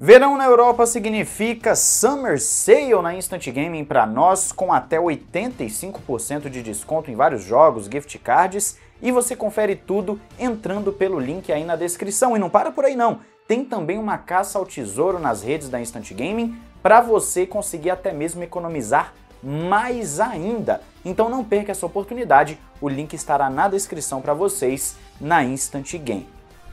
Verão na Europa significa Summer Sale na Instant Gaming para nós, com até 85% de desconto em vários jogos, gift cards, e você confere tudo entrando pelo link aí na descrição. E não para por aí não, tem também uma caça ao tesouro nas redes da Instant Gaming para você conseguir até mesmo economizar mais ainda. Então não perca essa oportunidade, o link estará na descrição para vocês na Instant Game.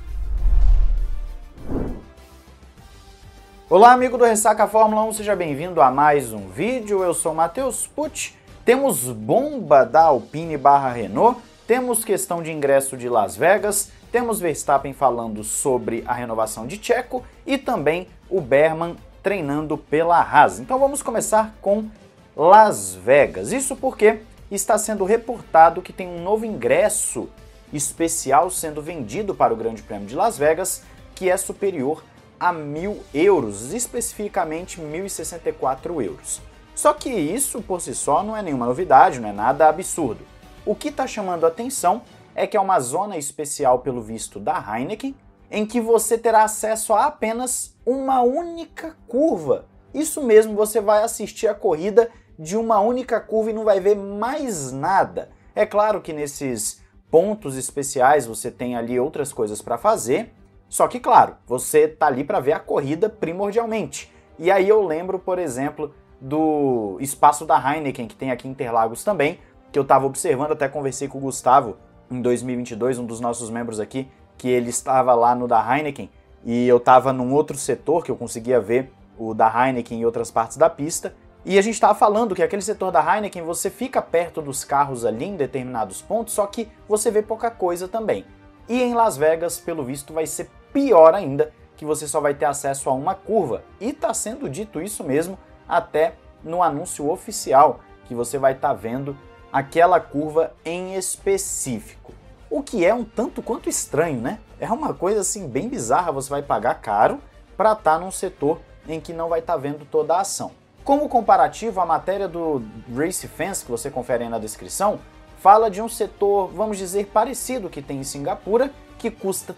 Olá amigo do Ressaca Fórmula 1, seja bem-vindo a mais um vídeo, eu sou Matheus Pucci. Temos bomba da Alpine / Renault, temos questão de ingresso de Las Vegas, temos Verstappen falando sobre a renovação de Checo e também o Berman treinando pela Haas. Então vamos começar com Las Vegas, isso porque está sendo reportado que tem um novo ingresso especial sendo vendido para o Grande Prêmio de Las Vegas, que é superior a 1.000 euros, especificamente 1.064 euros. Só que isso por si só não é nenhuma novidade, não é nada absurdo. O que está chamando a atenção é que é uma zona especial pelo visto da Heineken, em que você terá acesso a apenas uma única curva. Isso mesmo, você vai assistir a corrida de uma única curva e não vai ver mais nada. É claro que nesses pontos especiais você tem ali outras coisas para fazer, só que, claro, você tá ali para ver a corrida primordialmente. E aí eu lembro, por exemplo, do espaço da Heineken, que tem aqui em Interlagos também, que eu estava observando, até conversei com o Gustavo em 2022, um dos nossos membros aqui, que ele estava lá no da Heineken, e eu estava num outro setor que eu conseguia ver o da Heineken em outras partes da pista, e a gente estava falando que aquele setor da Heineken, você fica perto dos carros ali em determinados pontos, só que você vê pouca coisa também. E em Las Vegas, pelo visto, vai ser pior ainda, que você só vai ter acesso a uma curva. E está sendo dito isso mesmo até no anúncio oficial, que você vai estar vendo aquela curva em específico. O que é um tanto quanto estranho, né? É uma coisa assim bem bizarra, você vai pagar caro para estar num setor em que não vai estar vendo toda a ação. Como comparativo, a matéria do Race Fans, que você confere aí na descrição, fala de um setor, vamos dizer, parecido que tem em Singapura, que custa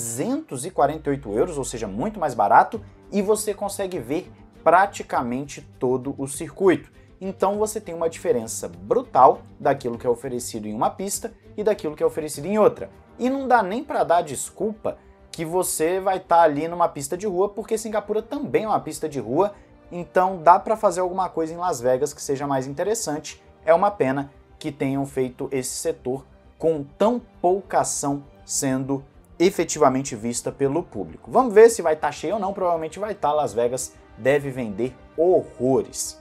348 euros, ou seja, muito mais barato, e você consegue ver praticamente todo o circuito. Então você tem uma diferença brutal daquilo que é oferecido em uma pista e daquilo que é oferecido em outra. E não dá nem para dar desculpa que você vai estar ali numa pista de rua, porque Singapura também é uma pista de rua, então dá para fazer alguma coisa em Las Vegas que seja mais interessante. É uma pena que tenham feito esse setor com tão pouca ação sendo efetivamente vista pelo público. Vamos ver se vai estar cheio ou não, provavelmente vai estar. Las Vegas deve vender horrores.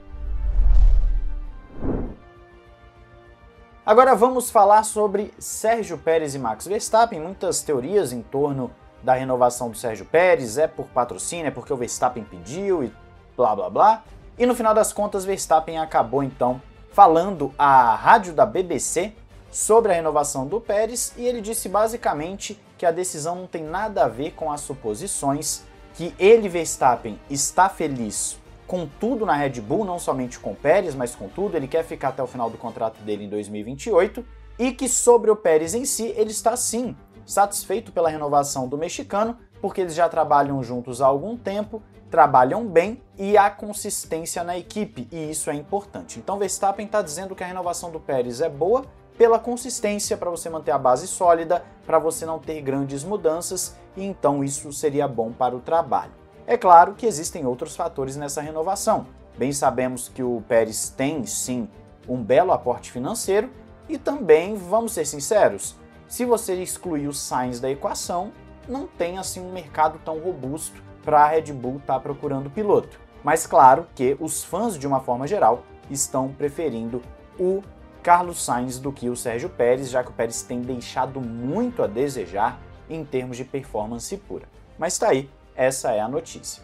Agora vamos falar sobre Sérgio Pérez e Max Verstappen, muitas teorias em torno da renovação do Sérgio Pérez, é por patrocínio, é porque o Verstappen pediu e blá blá blá. E no final das contas, Verstappen acabou então falando à rádio da BBC sobre a renovação do Pérez, e ele disse basicamente que a decisão não tem nada a ver com as suposições, que ele, Verstappen, está feliz com tudo na Red Bull, não somente com o Pérez, mas com tudo, ele quer ficar até o final do contrato dele em 2028, e que sobre o Pérez em si, ele está sim satisfeito pela renovação do mexicano, porque eles já trabalham juntos há algum tempo, trabalham bem e há consistência na equipe, e isso é importante. Então Verstappen está dizendo que a renovação do Pérez é boa pela consistência, para você manter a base sólida, para você não ter grandes mudanças, e então isso seria bom para o trabalho. É claro que existem outros fatores nessa renovação. Bem sabemos que o Pérez tem sim um belo aporte financeiro, e também, vamos ser sinceros, se você excluir o Sainz da equação, não tem assim um mercado tão robusto para a Red Bull estar procurando piloto. Mas claro que os fãs, de uma forma geral, estão preferindo o Carlos Sainz do que o Sérgio Pérez, já que o Pérez tem deixado muito a desejar em termos de performance pura. Mas tá aí, essa é a notícia.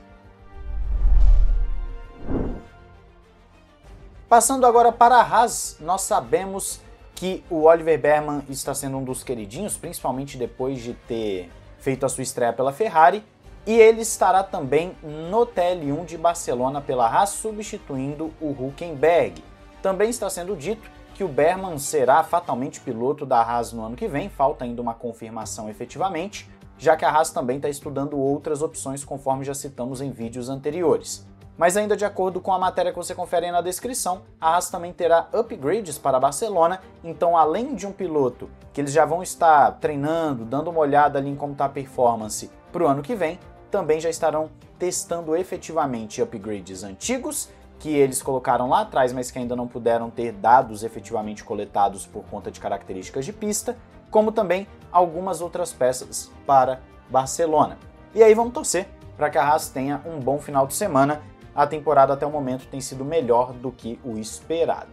Passando agora para a Haas, nós sabemos que o Oliver Berman está sendo um dos queridinhos, principalmente depois de ter feito a sua estreia pela Ferrari, e ele estará também no TL1 de Barcelona pela Haas, substituindo o Hülkenberg. Também está sendo dito que o Berman será fatalmente piloto da Haas no ano que vem, falta ainda uma confirmação efetivamente, já que a Haas também está estudando outras opções conforme já citamos em vídeos anteriores. Mas ainda de acordo com a matéria que você confere aí na descrição, a Haas também terá upgrades para Barcelona, então além de um piloto que eles já vão estar treinando, dando uma olhada ali em como está a performance para o ano que vem, também já estarão testando efetivamente upgrades antigos, que eles colocaram lá atrás, mas que ainda não puderam ter dados efetivamente coletados por conta de características de pista, como também algumas outras peças para Barcelona. E aí vamos torcer para que a Haas tenha um bom final de semana. A temporada até o momento tem sido melhor do que o esperado.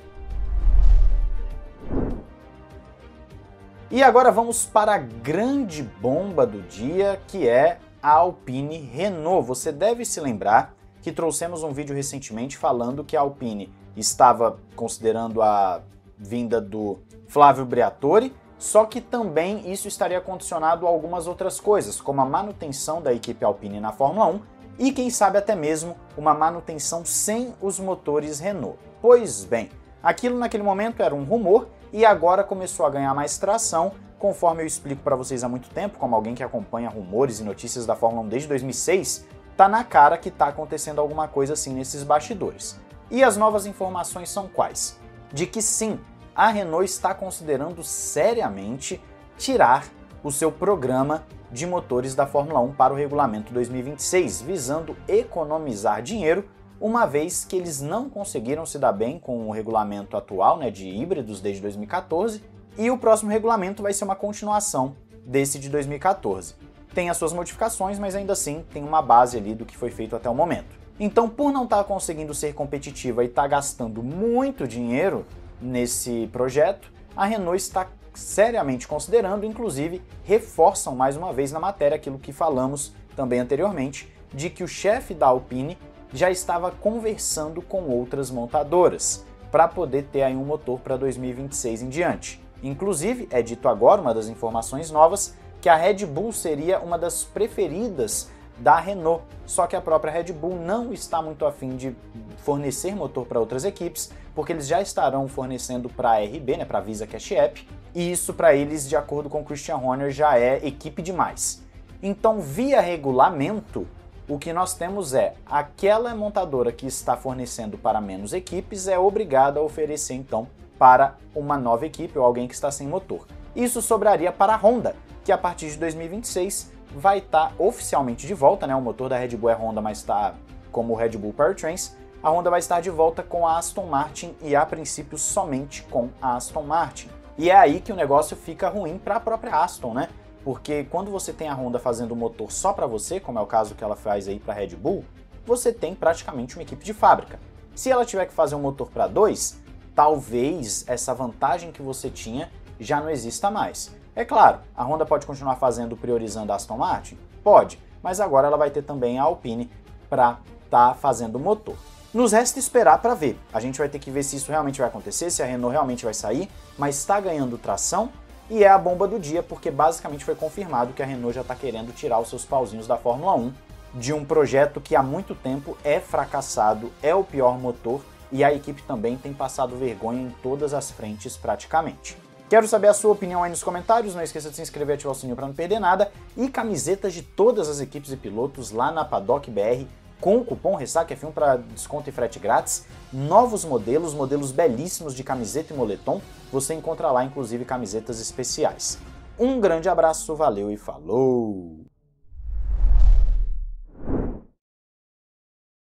E agora vamos para a grande bomba do dia, que é a Alpine Renault. Você deve se lembrar que trouxemos um vídeo recentemente falando que a Alpine estava considerando a vinda do Flávio Briatore, só que também isso estaria condicionado a algumas outras coisas, como a manutenção da equipe Alpine na Fórmula 1, e quem sabe até mesmo uma manutenção sem os motores Renault. Pois bem, aquilo naquele momento era um rumor e agora começou a ganhar mais tração, conforme eu explico para vocês há muito tempo, como alguém que acompanha rumores e notícias da Fórmula 1 desde 2006, tá na cara que tá acontecendo alguma coisa assim nesses bastidores. E as novas informações são quais? De que sim, a Renault está considerando seriamente tirar o seu programa de motores da Fórmula 1 para o regulamento 2026, visando economizar dinheiro, uma vez que eles não conseguiram se dar bem com o regulamento atual, de híbridos desde 2014, e o próximo regulamento vai ser uma continuação desse de 2014. Tem as suas modificações, mas ainda assim tem uma base ali do que foi feito até o momento. Então, por não estar conseguindo ser competitiva e estar gastando muito dinheiro nesse projeto, a Renault está seriamente considerando, inclusive reforçam mais uma vez na matéria aquilo que falamos também anteriormente, de que o chefe da Alpine já estava conversando com outras montadoras para poder ter aí um motor para 2026 em diante. Inclusive, é dito agora, uma das informações novas, que a Red Bull seria uma das preferidas da Renault, só que a própria Red Bull não está muito afim de fornecer motor para outras equipes, porque eles já estarão fornecendo para a RB, para a Visa Cash App, e isso para eles, de acordo com o Christian Horner, já é equipe demais. Então, via regulamento, o que nós temos é, aquela montadora que está fornecendo para menos equipes é obrigada a oferecer então para uma nova equipe ou alguém que está sem motor. Isso sobraria para a Honda, que a partir de 2026 vai estar oficialmente de volta, o motor da Red Bull é Honda, mas está como o Red Bull Powertrains. A Honda vai estar de volta com a Aston Martin e a princípio somente com a Aston Martin. E é aí que o negócio fica ruim para a própria Aston, Porque quando você tem a Honda fazendo o motor só para você, como é o caso que ela faz aí para a Red Bull, você tem praticamente uma equipe de fábrica. Se ela tiver que fazer um motor para dois, talvez essa vantagem que você tinha já não exista mais. É claro, a Honda pode continuar fazendo priorizando a Aston Martin? Pode, mas agora ela vai ter também a Alpine para estar fazendo o motor. Nos resta esperar para ver. A gente vai ter que ver se isso realmente vai acontecer, se a Renault realmente vai sair, mas está ganhando tração e é a bomba do dia, porque basicamente foi confirmado que a Renault já está querendo tirar os seus pauzinhos da Fórmula 1 de um projeto que há muito tempo é fracassado, é o pior motor e a equipe também tem passado vergonha em todas as frentes praticamente. Quero saber a sua opinião aí nos comentários, não esqueça de se inscrever e ativar o sininho para não perder nada, e camisetas de todas as equipes e pilotos lá na Paddock BR, com o cupom RessacaF1 para desconto e frete grátis, novos modelos belíssimos de camiseta e moletom, você encontra lá inclusive camisetas especiais. Um grande abraço, valeu e falou!